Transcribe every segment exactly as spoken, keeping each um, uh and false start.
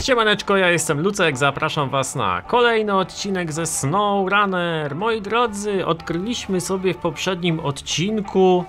Siemaneczko, ja jestem Lucek, zapraszam was na kolejny odcinek ze SnowRunner. Moi drodzy, odkryliśmy sobie w poprzednim odcinku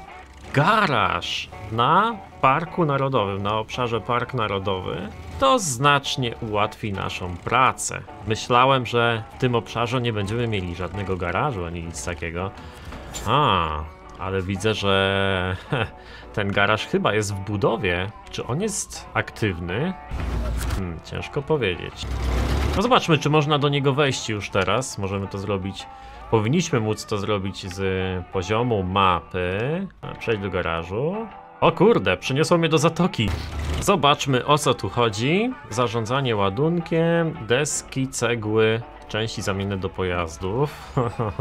garaż na Parku Narodowym, na obszarze Park Narodowy. To znacznie ułatwi naszą pracę. Myślałem, że w tym obszarze nie będziemy mieli żadnego garażu ani nic takiego. A, ale widzę, że ten garaż chyba jest w budowie. Czy on jest aktywny? Hmm, ciężko powiedzieć. No zobaczmy, czy można do niego wejść już teraz. Możemy to zrobić. Powinniśmy móc to zrobić z poziomu mapy. Przejść do garażu. O kurde, przyniosło mnie do zatoki. Zobaczmy, o co tu chodzi. Zarządzanie ładunkiem, deski, cegły, części zamienne do pojazdów.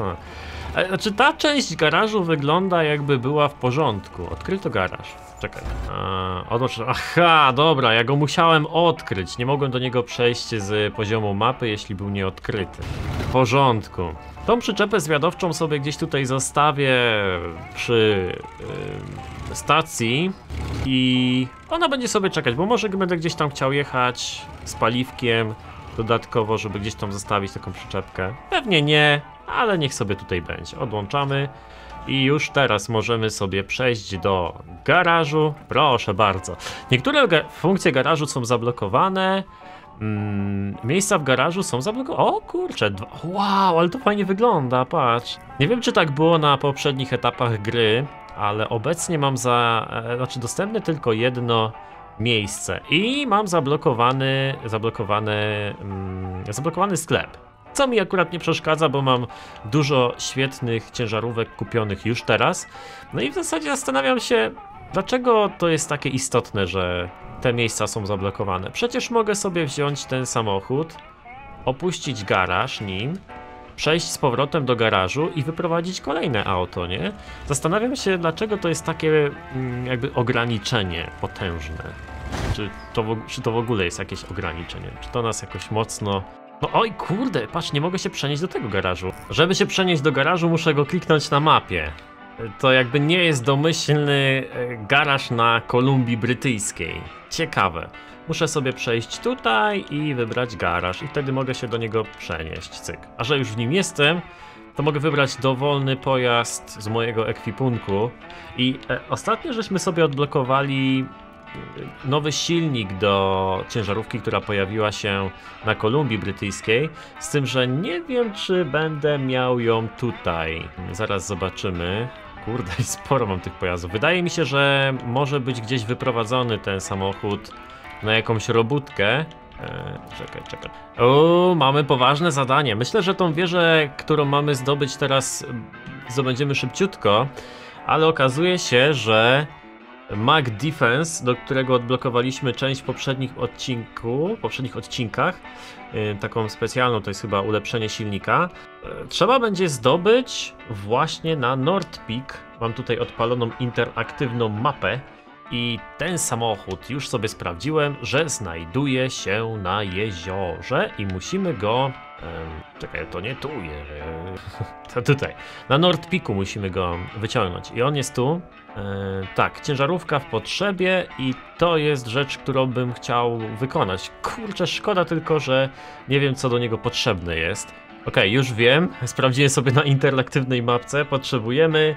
Znaczy ta część garażu wygląda, jakby była w porządku. Odkryto garaż. Czekaj. A, odłącz... Aha, dobra, ja go musiałem odkryć. Nie mogłem do niego przejść z poziomu mapy, jeśli był nieodkryty. W porządku. Tą przyczepę zwiadowczą sobie gdzieś tutaj zostawię przy yy, stacji i ona będzie sobie czekać, bo może będę gdzieś tam chciał jechać z paliwkiem dodatkowo, żeby gdzieś tam zostawić taką przyczepkę. Pewnie nie, ale niech sobie tutaj będzie. Odłączamy i już teraz możemy sobie przejść do garażu. Proszę bardzo. Niektóre ga funkcje garażu są zablokowane. Mm, miejsca w garażu są zablokowane. O kurczę, wow, ale to fajnie wygląda, patrz. Nie wiem, czy tak było na poprzednich etapach gry, ale obecnie mam za, e, znaczy dostępne tylko jedno miejsce i mam zablokowany, zablokowany, mm, zablokowany sklep. Co mi akurat nie przeszkadza, bo mam dużo świetnych ciężarówek kupionych już teraz. No i w zasadzie zastanawiam się, dlaczego to jest takie istotne, że te miejsca są zablokowane. Przecież mogę sobie wziąć ten samochód, opuścić garaż nim, przejść z powrotem do garażu i wyprowadzić kolejne auto, nie? Zastanawiam się, dlaczego to jest takie mm, jakby ograniczenie potężne. Czy to, w, czy to w ogóle jest jakieś ograniczenie? Czy to nas jakoś mocno... No oj kurde, patrz, nie mogę się przenieść do tego garażu. Żeby się przenieść do garażu, muszę go kliknąć na mapie. To jakby nie jest domyślny garaż na Kolumbii Brytyjskiej. Ciekawe. Muszę sobie przejść tutaj i wybrać garaż i wtedy mogę się do niego przenieść, cyk. A że już w nim jestem, to mogę wybrać dowolny pojazd z mojego ekwipunku. I e, ostatnio żeśmy sobie odblokowali nowy silnik do ciężarówki, która pojawiła się na Kolumbii Brytyjskiej. Z tym, że nie wiem, czy będę miał ją tutaj. Zaraz zobaczymy. Kurde, sporo mam tych pojazdów. Wydaje mi się, że może być gdzieś wyprowadzony ten samochód na jakąś robótkę. Eee, czekaj, czekaj. O, mamy poważne zadanie. Myślę, że tą wieżę, którą mamy zdobyć teraz, zdobędziemy szybciutko, ale okazuje się, że Mac Defense, do którego odblokowaliśmy część w poprzednich odcinku, poprzednich odcinkach, yy, taką specjalną, to jest chyba ulepszenie silnika, yy, trzeba będzie zdobyć właśnie na North Peak. Mam tutaj odpaloną interaktywną mapę i ten samochód już sobie sprawdziłem, że znajduje się na jeziorze i musimy go... Yy, czekaj, to nie tu, yy, to tutaj. Na North Peaku musimy go wyciągnąć i on jest tu. Yy, tak, ciężarówka w potrzebie i to jest rzecz, którą bym chciał wykonać. Kurczę, szkoda tylko, że nie wiem, co do niego potrzebne jest. Okej, okay, już wiem, sprawdziłem sobie na interaktywnej mapce, potrzebujemy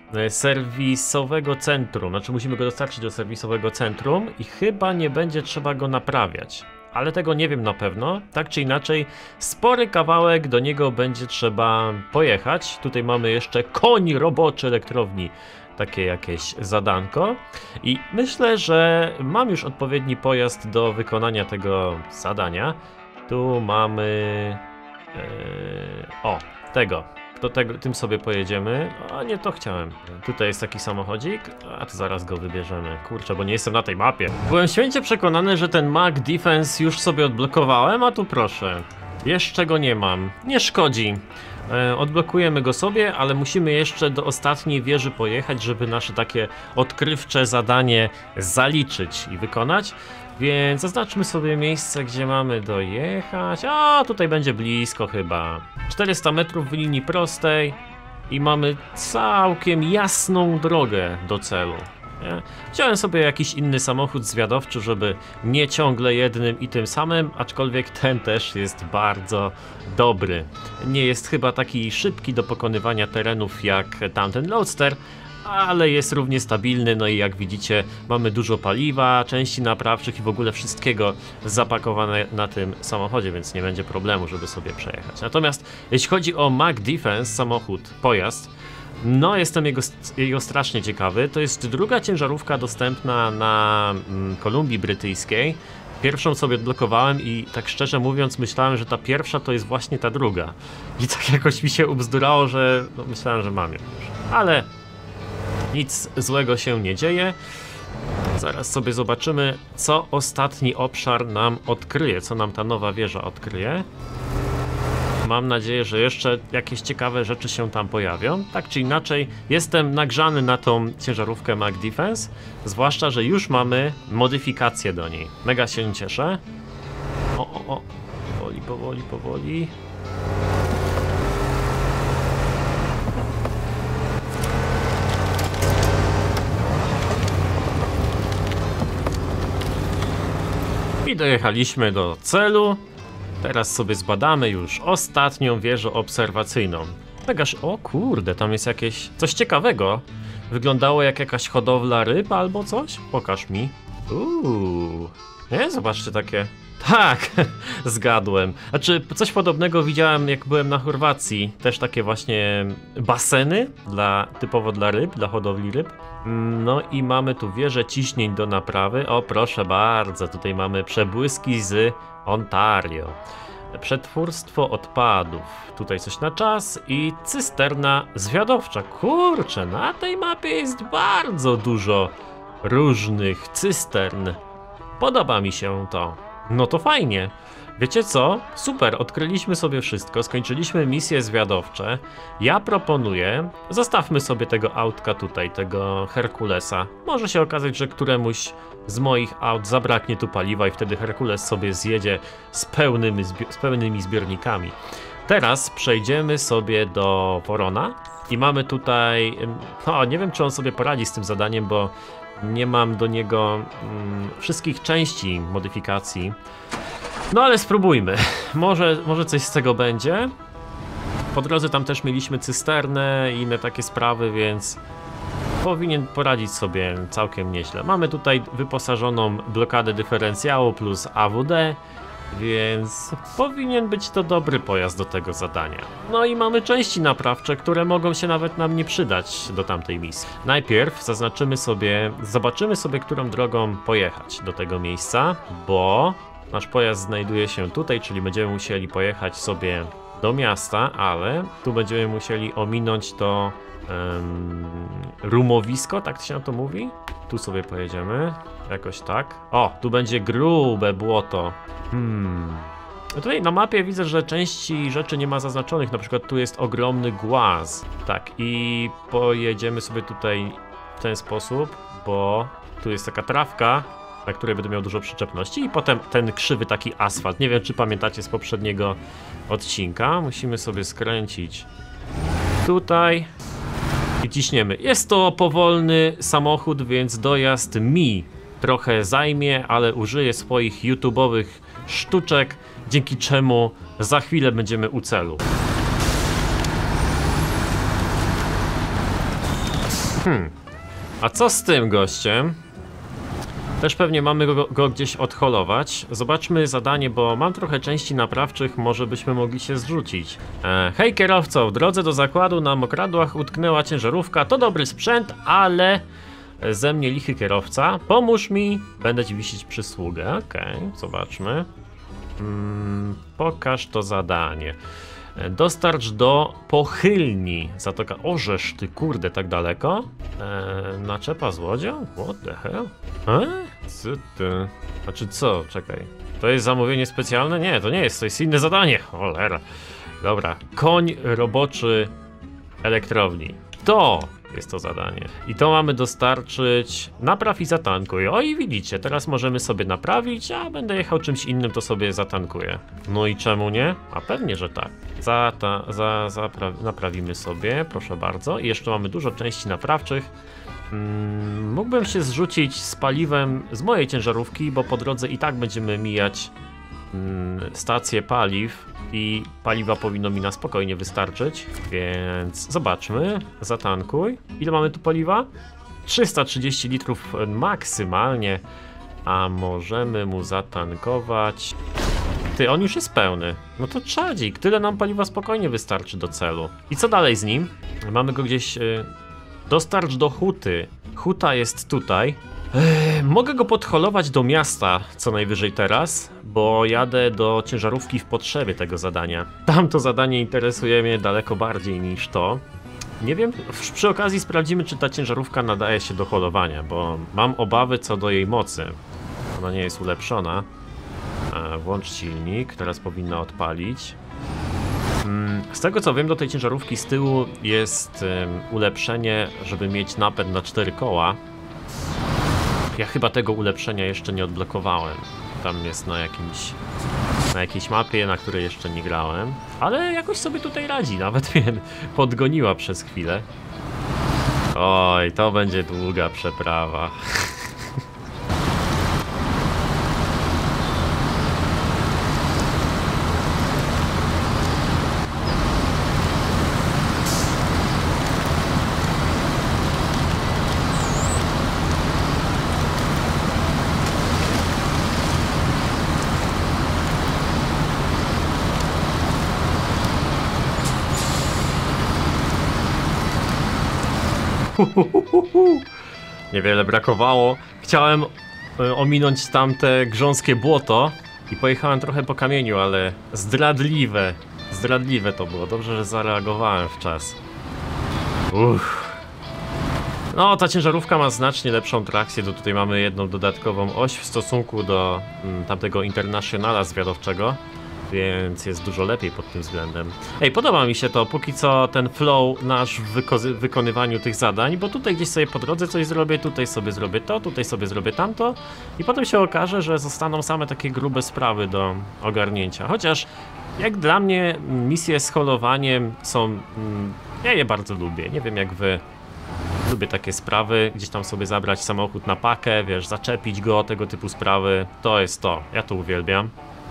serwisowego centrum, znaczy musimy go dostarczyć do serwisowego centrum i chyba nie będzie trzeba go naprawiać. Ale tego nie wiem na pewno. Tak czy inaczej, spory kawałek do niego będzie trzeba pojechać. Tutaj mamy jeszcze koń roboczy elektrowni. Takie jakieś zadanko. I myślę, że mam już odpowiedni pojazd do wykonania tego zadania. Tu mamy... Yy, o, tego. Do tego, tym sobie pojedziemy. A nie, to chciałem. Tutaj jest taki samochodzik, a to zaraz go wybierzemy. Kurczę, bo nie jestem na tej mapie. Byłem święcie przekonany, że ten Mac Defense już sobie odblokowałem, a tu proszę. Jeszcze go nie mam. Nie szkodzi. E, odblokujemy go sobie, ale musimy jeszcze do ostatniej wieży pojechać, żeby nasze takie odkrywcze zadanie zaliczyć i wykonać. Więc zaznaczmy sobie miejsce, gdzie mamy dojechać. A tutaj będzie blisko chyba. czterysta metrów w linii prostej i mamy całkiem jasną drogę do celu. nie? Wziąłem sobie jakiś inny samochód zwiadowczy, żeby nie ciągle jednym i tym samym, aczkolwiek ten też jest bardzo dobry. Nie jest chyba taki szybki do pokonywania terenów jak tamten Loadster, ale jest równie stabilny, no i jak widzicie mamy dużo paliwa, części naprawczych i w ogóle wszystkiego zapakowane na tym samochodzie, więc nie będzie problemu, żeby sobie przejechać. Natomiast jeśli chodzi o Mac Defense, samochód, pojazd, no jestem jego, jego strasznie ciekawy. To jest druga ciężarówka dostępna na mm, Kolumbii Brytyjskiej. Pierwszą sobie odblokowałem i tak szczerze mówiąc myślałem, że ta pierwsza to jest właśnie ta druga. I tak jakoś mi się ubzdurało, że no, myślałem, że mam ją już. Ale nic złego się nie dzieje. Zaraz sobie zobaczymy, co ostatni obszar nam odkryje, co nam ta nowa wieża odkryje. Mam nadzieję, że jeszcze jakieś ciekawe rzeczy się tam pojawią. Tak czy inaczej, jestem nagrzany na tą ciężarówkę Mac Defense, zwłaszcza, że już mamy modyfikacje do niej. Mega się cieszę. O, o, o, powoli, powoli, powoli. I dojechaliśmy do celu. Teraz sobie zbadamy już ostatnią wieżę obserwacyjną. Megaż, o kurde, tam jest jakieś coś ciekawego. Wyglądało jak jakaś hodowla ryb albo coś? Pokaż mi. Uuu, nie? Zobaczcie takie. Tak, zgadłem. Znaczy, coś podobnego widziałem jak byłem na Chorwacji. Też takie właśnie baseny dla, typowo dla ryb, dla hodowli ryb. No i mamy tu wieżę ciśnień do naprawy. O, proszę bardzo, tutaj mamy przebłyski z Ontario. Przetwórstwo odpadów. Tutaj coś na czas i cysterna zwiadowcza. Kurczę, na tej mapie jest bardzo dużo różnych cystern. Podoba mi się to. No to fajnie. Wiecie co? Super, odkryliśmy sobie wszystko, skończyliśmy misje zwiadowcze. Ja proponuję, zostawmy sobie tego autka tutaj, tego Herkulesa. Może się okazać, że któremuś z moich aut zabraknie tu paliwa i wtedy Herkules sobie zjedzie z pełnymi, z pełnymi zbiornikami. Teraz przejdziemy sobie do Worona i mamy tutaj... No, nie wiem, czy on sobie poradzi z tym zadaniem, bo nie mam do niego mm, wszystkich części modyfikacji. No ale spróbujmy. Może, może coś z tego będzie. Po drodze tam też mieliśmy cysternę i inne takie sprawy, więc powinien poradzić sobie całkiem nieźle. Mamy tutaj wyposażoną blokadę dyferencjału plus A W D, więc powinien być to dobry pojazd do tego zadania. No i mamy części naprawcze, które mogą się nawet nam nie przydać do tamtej misji. Najpierw zaznaczymy sobie, zobaczymy sobie, którą drogą pojechać do tego miejsca, bo nasz pojazd znajduje się tutaj, czyli będziemy musieli pojechać sobie do miasta, ale tu będziemy musieli ominąć to um, rumowisko, tak się na to mówi? Tu sobie pojedziemy, jakoś tak. O, tu będzie grube błoto. Hmm. Tutaj na mapie widzę, że części rzeczy nie ma zaznaczonych, na przykład tu jest ogromny głaz. Tak, i pojedziemy sobie tutaj w ten sposób, bo tu jest taka trawka, na której będę miał dużo przyczepności i potem ten krzywy taki asfalt. Nie wiem, czy pamiętacie z poprzedniego odcinka. Musimy sobie skręcić tutaj i ciśniemy. Jest to powolny samochód, więc dojazd mi trochę zajmie, ale użyję swoich YouTube'owych sztuczek, dzięki czemu za chwilę będziemy u celu. Hmm. A co z tym gościem? Też pewnie mamy go, go gdzieś odholować. Zobaczmy zadanie, bo mam trochę części naprawczych, może byśmy mogli się zrzucić. E, hej kierowco, w drodze do zakładu na mokradłach utknęła ciężarówka. To dobry sprzęt, ale ze mnie lichy kierowca. Pomóż mi, będę ci wisić przysługę. Okej, okay, zobaczmy. Hmm, pokaż to zadanie. Dostarcz do pochylni Zatoka. Orzesz ty, kurde, tak daleko? Eee, naczepa z łodzią? What the hell? E? Co ty? Znaczy co? Czekaj. To jest zamówienie specjalne? Nie, to nie jest, to jest inne zadanie. Cholera. Dobra. Koń roboczy elektrowni. To jest to zadanie. I to mamy dostarczyć. Napraw i zatankuj. O i widzicie, teraz możemy sobie naprawić, a będę jechał czymś innym, to sobie zatankuję. No i czemu nie? A pewnie, że tak. Za, ta, za, za, naprawimy sobie, proszę bardzo. I jeszcze mamy dużo części naprawczych. Mm, mógłbym się zrzucić z paliwem z mojej ciężarówki, bo po drodze i tak będziemy mijać mm, stację paliw i paliwa powinno mi na spokojnie wystarczyć, więc zobaczmy, zatankuj. Ile mamy tu paliwa? trzysta trzydzieści litrów maksymalnie, a możemy mu zatankować... Ty, on już jest pełny. No to czadzik, tyle nam paliwa spokojnie wystarczy do celu. I co dalej z nim? Mamy go gdzieś... Yy... Dostarcz do huty. Huta jest tutaj. Yy, mogę go podholować do miasta co najwyżej teraz, bo jadę do ciężarówki w potrzebie tego zadania. Tamto zadanie interesuje mnie daleko bardziej niż to. Nie wiem, przy okazji sprawdzimy, czy ta ciężarówka nadaje się do holowania, bo mam obawy co do jej mocy. Ona nie jest ulepszona. A, włącz silnik, teraz powinna odpalić. Z tego co wiem, do tej ciężarówki z tyłu jest um, ulepszenie, żeby mieć napęd na cztery koła. Ja chyba tego ulepszenia jeszcze nie odblokowałem. Tam jest na jakimś, na jakiejś mapie, na której jeszcze nie grałem. Ale jakoś sobie tutaj radzi, nawet mnie podgoniła przez chwilę. Oj, to będzie długa przeprawa. Niewiele brakowało. Chciałem y, ominąć tamte grząskie błoto i pojechałem trochę po kamieniu, ale zdradliwe. Zdradliwe to było. Dobrze, że zareagowałem w czas. Uff. No, ta ciężarówka ma znacznie lepszą trakcję. To tutaj mamy jedną dodatkową oś w stosunku do mm, tamtego Internationala zwiadowczego. Więc jest dużo lepiej pod tym względem. Ej, podoba mi się to, póki co ten flow nasz w wyko- wykonywaniu tych zadań, bo tutaj gdzieś sobie po drodze coś zrobię, tutaj sobie zrobię to, tutaj sobie zrobię tamto i potem się okaże, że zostaną same takie grube sprawy do ogarnięcia. Chociaż jak dla mnie misje z holowaniem są... Mm, ja je bardzo lubię, nie wiem jak wy. Lubię takie sprawy, gdzieś tam sobie zabrać samochód na pakę, wiesz, zaczepić go, tego typu sprawy. To jest to, ja to uwielbiam.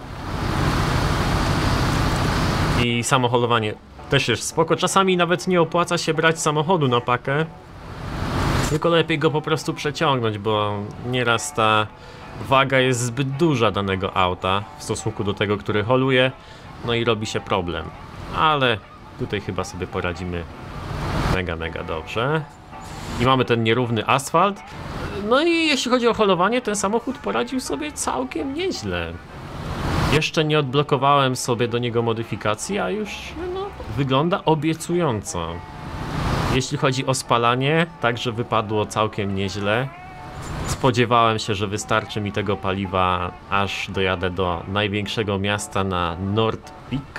I samoholowanie też jest spoko. Czasami nawet nie opłaca się brać samochodu na pakę, tylko lepiej go po prostu przeciągnąć, bo nieraz ta waga jest zbyt duża danego auta w stosunku do tego, który holuje, no i robi się problem. Ale tutaj chyba sobie poradzimy mega, mega dobrze. I mamy ten nierówny asfalt. No i jeśli chodzi o holowanie, ten samochód poradził sobie całkiem nieźle. Jeszcze nie odblokowałem sobie do niego modyfikacji, a już no, wygląda obiecująco. Jeśli chodzi o spalanie, także wypadło całkiem nieźle. Spodziewałem się, że wystarczy mi tego paliwa, aż dojadę do największego miasta na North Peak.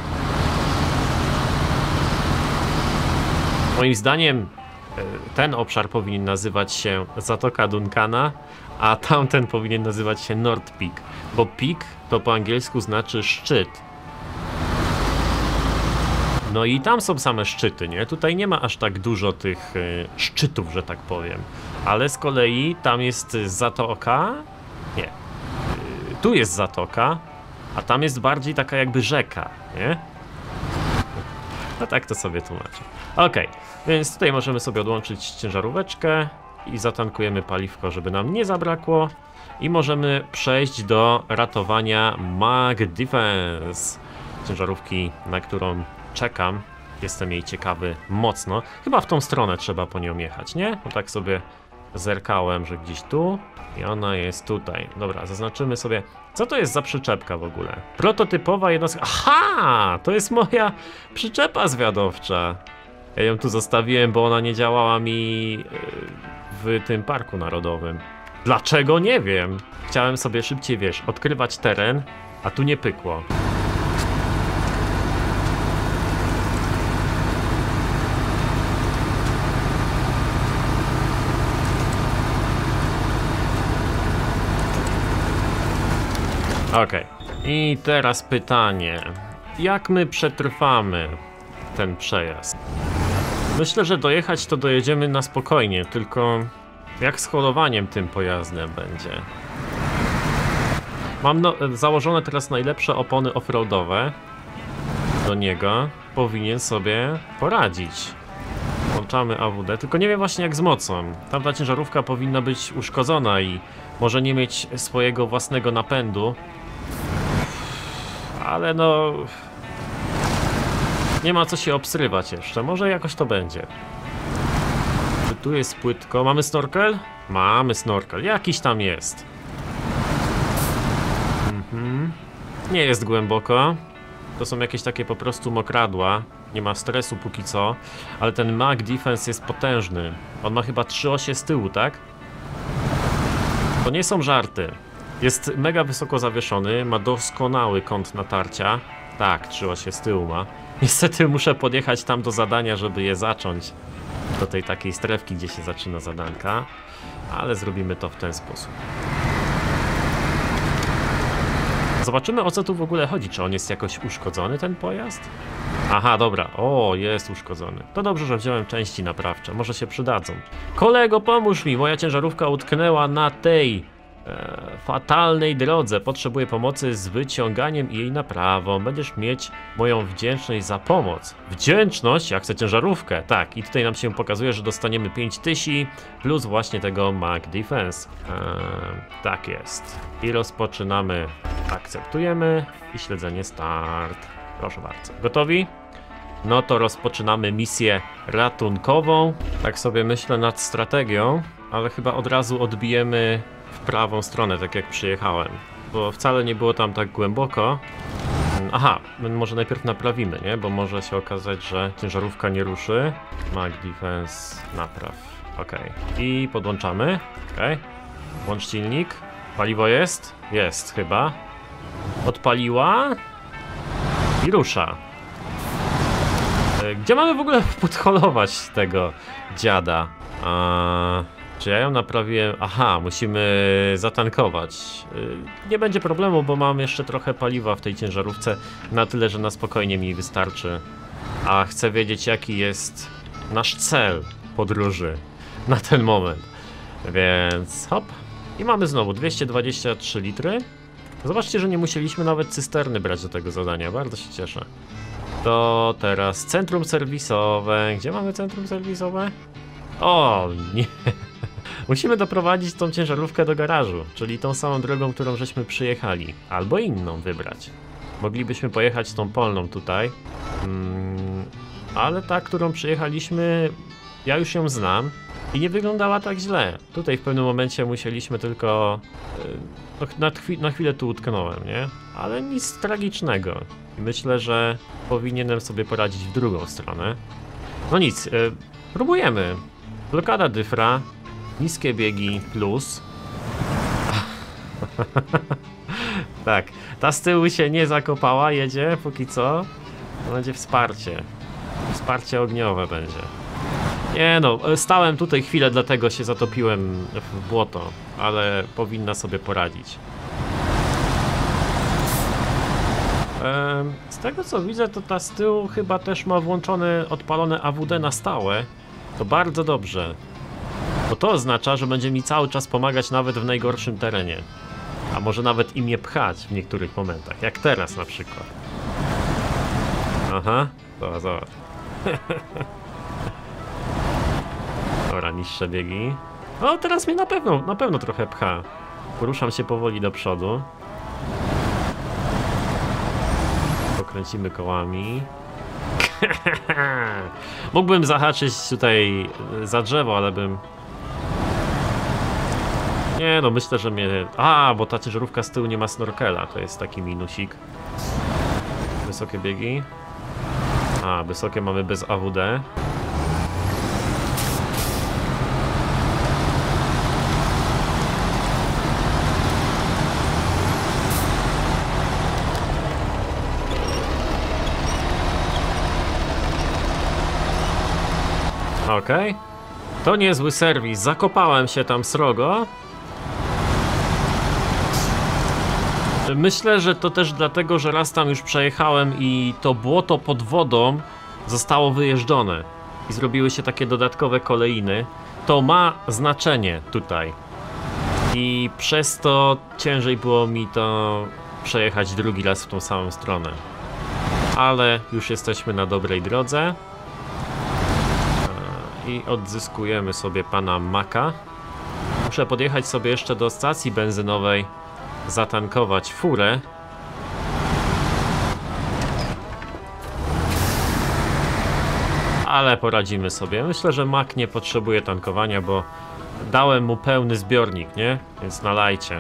Moim zdaniem ten obszar powinien nazywać się Zatoka Duncana, a tamten powinien nazywać się North Peak, bo peak to po angielsku znaczy szczyt. No i tam są same szczyty, nie? Tutaj nie ma aż tak dużo tych y, szczytów, że tak powiem. Ale z kolei tam jest zatoka... Nie. Y, tu jest zatoka, a tam jest bardziej taka jakby rzeka, nie? No tak to sobie tłumaczę. Okej, więc tutaj możemy sobie odłączyć ciężaróweczkę i zatankujemy paliwko, żeby nam nie zabrakło. I możemy przejść do ratowania Mag Defense. Ciężarówki, na którą czekam. Jestem jej ciekawy mocno. Chyba w tą stronę trzeba po nią jechać, nie? Bo tak sobie zerkałem, że gdzieś tu i ona jest tutaj. Dobra, zaznaczymy sobie, co to jest za przyczepka w ogóle. Prototypowa jednostka. Aha! To jest moja przyczepa zwiadowcza. Ja ją tu zostawiłem, bo ona nie działała mi w tym parku narodowym. Dlaczego? Nie wiem. Chciałem sobie szybciej, wiesz, odkrywać teren, a tu nie pykło. Okej. Okay. I teraz pytanie. Jak my przetrwamy ten przejazd? Myślę, że dojechać to dojedziemy na spokojnie, tylko jak z holowaniem tym pojazdem będzie. Mam no, założone teraz najlepsze opony offroadowe do niego. Powinien sobie poradzić. Włączamy A W D, tylko nie wiem właśnie jak z mocą. Tamta ciężarówka powinna być uszkodzona i może nie mieć swojego własnego napędu. Ale no... nie ma co się obsrywać jeszcze, może jakoś to będzie. Czy tu jest płytko? Mamy snorkel? Mamy snorkel, jakiś tam jest. Mhm. Nie jest głęboko. To są jakieś takie po prostu mokradła. Nie ma stresu póki co. Ale ten Mag Defense jest potężny. On ma chyba trzy osie z tyłu, tak? To nie są żarty. Jest mega wysoko zawieszony. Ma doskonały kąt natarcia. Tak, trzy osie z tyłu ma. Niestety muszę podjechać tam do zadania, żeby je zacząć. Do tej takiej strefki, gdzie się zaczyna zadanka. Ale zrobimy to w ten sposób. Zobaczymy, o co tu w ogóle chodzi. Czy on jest jakoś uszkodzony, ten pojazd? Aha, dobra. O, jest uszkodzony. To dobrze, że wziąłem części naprawcze. Może się przydadzą. Kolego, pomóż mi. Moja ciężarówka utknęła na tej e, fatalnej drodze. Potrzebuję pomocy z wyciąganiem jej naprawą. Będziesz mieć moją wdzięczność za pomoc. Wdzięczność? Jak chcę ciężarówkę. Tak, i tutaj nam się pokazuje, że dostaniemy pięć tysięcy plus właśnie tego Mag Defense. E, tak jest. I rozpoczynamy. Akceptujemy i śledzenie start. Proszę bardzo. Gotowi? No to rozpoczynamy misję ratunkową. Tak sobie myślę nad strategią, ale chyba od razu odbijemy w prawą stronę, tak jak przyjechałem. Bo wcale nie było tam tak głęboko. Aha, my może najpierw naprawimy, nie? Bo może się okazać, że ciężarówka nie ruszy. Mag Defense, napraw. Ok. I podłączamy. Ok. Włącz silnik. Paliwo jest? Jest chyba. Odpaliła i rusza. Gdzie mamy w ogóle podholować tego dziada? A, czy ja ją naprawiłem? Aha, musimy zatankować. Nie będzie problemu, bo mam jeszcze trochę paliwa w tej ciężarówce. Na tyle, że na spokojnie mi wystarczy. A chcę wiedzieć, jaki jest nasz cel podróży na ten moment. Więc hop. I mamy znowu dwieście dwadzieścia trzy litry. Zobaczcie, że nie musieliśmy nawet cysterny brać do tego zadania, bardzo się cieszę. To teraz centrum serwisowe. Gdzie mamy centrum serwisowe? O, nie. Musimy doprowadzić tą ciężarówkę do garażu, czyli tą samą drogą, którą żeśmy przyjechali. Albo inną wybrać. Moglibyśmy pojechać tą polną tutaj. Hmm, ale ta, którą przyjechaliśmy, ja już ją znam. I nie wyglądała tak źle. Tutaj w pewnym momencie musieliśmy tylko... Yy, na, chwi na chwilę tu utknąłem, nie? Ale nic tragicznego. I myślę, że powinienem sobie poradzić w drugą stronę. No nic, yy, próbujemy. Blokada dyfra, niskie biegi plus. Tak, ta z tyłu się nie zakopała, jedzie póki co. To będzie wsparcie. Wsparcie ogniowe będzie. Nie no, stałem tutaj chwilę, dlatego się zatopiłem w błoto, ale powinna sobie poradzić. Z tego co widzę, to ta z tyłu chyba też ma włączone, odpalone A W D na stałe. To bardzo dobrze. Bo to oznacza, że będzie mi cały czas pomagać nawet w najgorszym terenie. A może nawet i mnie pchać w niektórych momentach, jak teraz na przykład. Aha, zobacz, zobacz. Dobra, niższe biegi. O, teraz mnie na pewno, na pewno trochę pcha. Poruszam się powoli do przodu. Pokręcimy kołami. Mógłbym zahaczyć tutaj za drzewo, ale bym... Nie no, myślę, że mnie... A, bo ta ciężarówka z tyłu nie ma snorkela, to jest taki minusik. Wysokie biegi. A, wysokie mamy bez A W D. Okej, okay. To niezły serwis, zakopałem się tam srogo. Myślę, że to też dlatego, że raz tam już przejechałem i to błoto pod wodą zostało wyjeżdżone. i zrobiły się takie dodatkowe kolejny, to ma znaczenie tutaj. I przez to ciężej było mi to przejechać drugi raz w tą samą stronę. Ale już jesteśmy na dobrej drodze. I odzyskujemy sobie pana Maka. Muszę podjechać sobie jeszcze do stacji benzynowej, zatankować furę. Ale poradzimy sobie. Myślę, że Mac nie potrzebuje tankowania, bo dałem mu pełny zbiornik, nie? Więc nalajcie.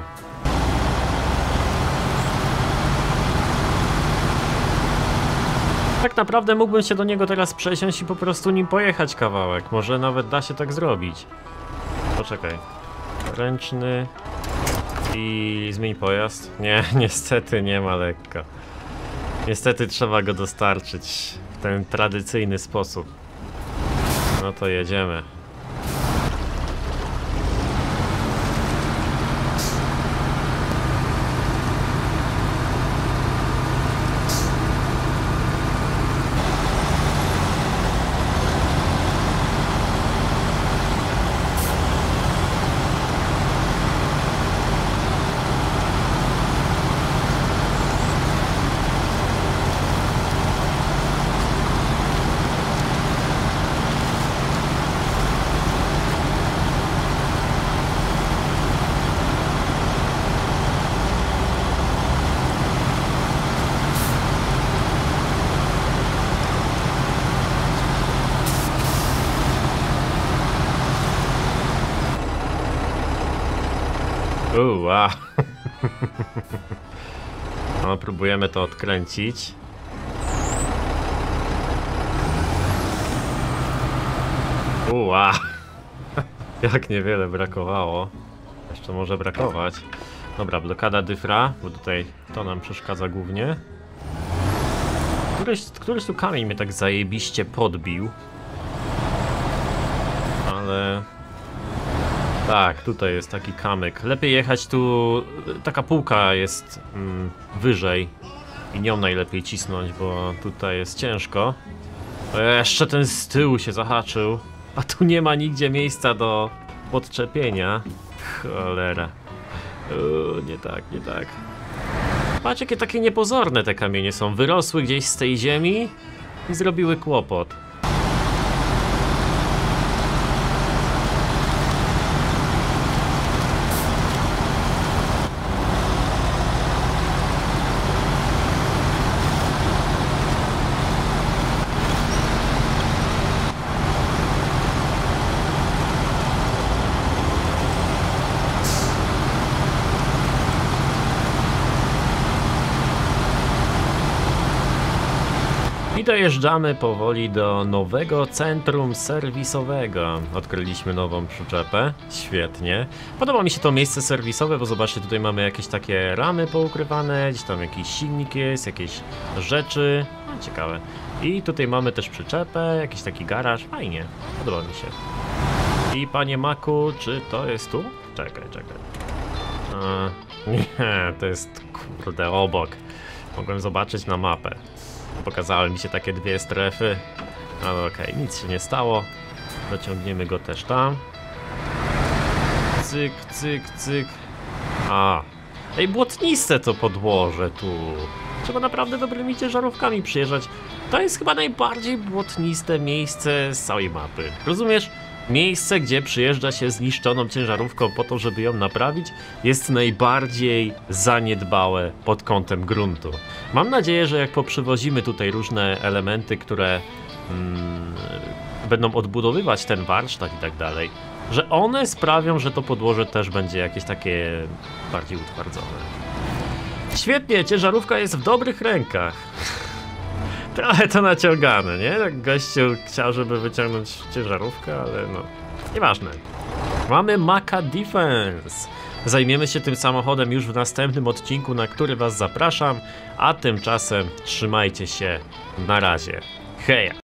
Tak naprawdę mógłbym się do niego teraz przesiąść i po prostu nim pojechać kawałek. Może nawet da się tak zrobić. Poczekaj. Ręczny i zmień pojazd. Nie, niestety nie ma lekko. Niestety trzeba go dostarczyć w ten tradycyjny sposób. No to jedziemy. Uła. No, próbujemy to odkręcić. Uła. Jak niewiele brakowało. Jeszcze może brakować. Dobra, blokada dyfra, bo tutaj to nam przeszkadza głównie. Któryś, któryś tu kamień mnie tak zajebiście podbił. Ale... Tak, tutaj jest taki kamyk. Lepiej jechać tu... Taka półka jest mm, wyżej. I nią najlepiej cisnąć, bo tutaj jest ciężko. Jeszcze ten z tyłu się zahaczył. A tu nie ma nigdzie miejsca do podczepienia. Cholera. Uuu, nie tak, nie tak. Patrz, jakie takie niepozorne te kamienie są. Wyrosły gdzieś z tej ziemi i zrobiły kłopot. I dojeżdżamy powoli do nowego centrum serwisowego. Odkryliśmy nową przyczepę. Świetnie. Podoba mi się to miejsce serwisowe, bo zobaczcie, tutaj mamy jakieś takie ramy poukrywane, gdzieś tam jakiś silnik jest, jakieś rzeczy. No, ciekawe. I tutaj mamy też przyczepę, jakiś taki garaż. Fajnie. Podoba mi się. I panie Maku, czy to jest tu? Czekaj, czekaj. A, nie, to jest kurde obok. Mogłem zobaczyć na mapę. Pokazały mi się takie dwie strefy. Ale okej, okay, nic się nie stało. Dociągniemy go też tam. Cyk, cyk, cyk. A. Ej, błotniste to podłoże tu. Trzeba naprawdę dobrymi ciężarówkami przyjeżdżać. To jest chyba najbardziej błotniste miejsce z całej mapy. Rozumiesz? Miejsce, gdzie przyjeżdża się zniszczoną ciężarówką po to, żeby ją naprawić, jest najbardziej zaniedbałe pod kątem gruntu. Mam nadzieję, że jak poprzywozimy tutaj różne elementy, które mm, będą odbudowywać ten warsztat i tak dalej, że one sprawią, że to podłoże też będzie jakieś takie bardziej utwardzone. Świetnie, ciężarówka jest w dobrych rękach. Trochę to naciągane, nie? Tak gościu chciał, żeby wyciągnąć ciężarówkę, ale no, nieważne. Mamy Maca Defense. Zajmiemy się tym samochodem już w następnym odcinku, na który was zapraszam, a tymczasem trzymajcie się, na razie. Heja!